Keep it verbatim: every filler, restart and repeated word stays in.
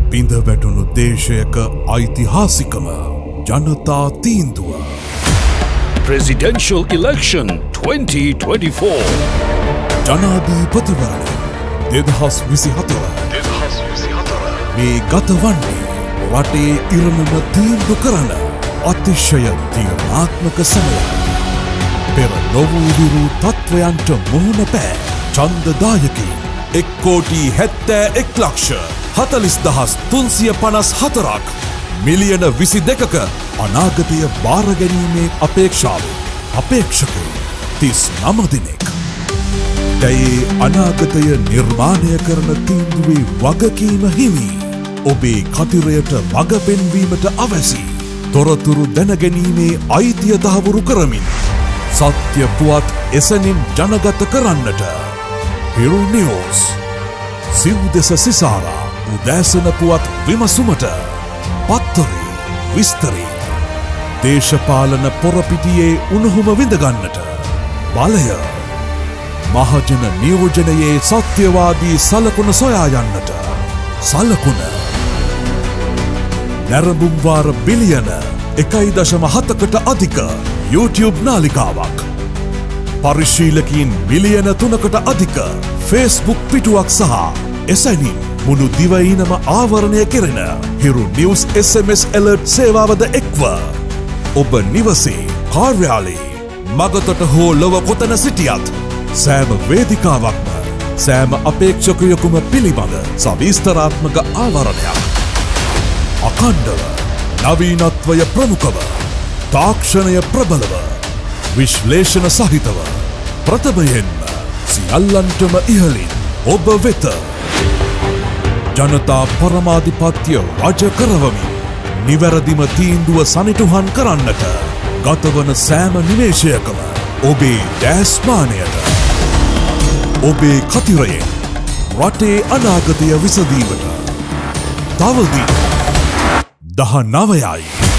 බිඳ වැටුණු දේශයක ඓතිහාසිකම ජනතා තීන්දුව. Presidential Election twenty twenty-four. ජනාධිපතිවරණ දෙදහස් විසිහතර. දෙදහස් විසිහතර. මේ ගත වන්නේ රටේ ඉරණම තීන්දු කරන අතිශය තීරණාත්මක සමයක්. පෙර නොවූ තත්ත්වයන්ට මුහුණ පෑ ඡන්දදායකයින් එක් කෝටි හැත්තෑ එක් ලක්ෂ හතළිස් දහස් තුන්සිය පනස් හතරක් මිලියන විසි දෙකක අනාගතය බාරගැනීමේ අපේක්ෂාවෙන් අපේක්ෂකයෝ තිස් නම දෙනෙක්. දැයේ අනාගතය නිර්මාණය කරන තීන්දුවේ වගකීම හිමි. ඔබේ කතිරයට මඟ පෙන්වීමට අවැසි තොරතුරු දැනගැනීමේ අයිතිය තහවුරු කරමින් සත්‍ය පුවත් එසැනින් ජනගත කරන්නට හිරු නිවුස් සිව් දෙස සිසාරා උදෑසන පුවත් විමසුමට පත්තරේ විස්තරේ දේශපාලන පොරපිටියේ උණුහුම විඳගන්නට බලය මහජන නියෝජනයේ සත්‍යවාදී සලකුණ සොයා යන්නට සලකුණ නැරඹුම්වාර බිලියන එකයි දශම හතකට අධික YouTube නාලිකාවක් පරිශීලකින් මිලියන තුනකට අධික Facebook පිටුවක් සහ එසැනින් මුළු දිවයිනම ආවරණය කෙරෙන Hiru news S M S alert සේවාවද එක්ව ඔබ නිවසේ කාර්යාලයේ මගතොට හෝ ලොව කොතන සිටියත් සෑම වේදිකාවක්ම සෑම අපේක්ෂකයකුම පිළිබඳ සවිස්තරාත්මක ආවරණයක් අකණ්ඩව නවීනත්වය ප්‍රමුඛව තාක්ෂණය ප්‍රබලව විශ්ලේෂණ සහිතව ප්‍රථමයෙන්ම සියල්ලන්ටම ඉහළින් ඔබ වෙත ජනතා පරමාධිපත්‍ය රජ කරවමින් නිවැරදිම තීන්දුව සනිටුහන් කරන්නට ගතවන සෑම නිමේෂයකම ඔබේ දැස්මානයට ඔබේ කතිරයෙන් රටේ අනාගතය විසඳීමට තවදී දහ නවයයි.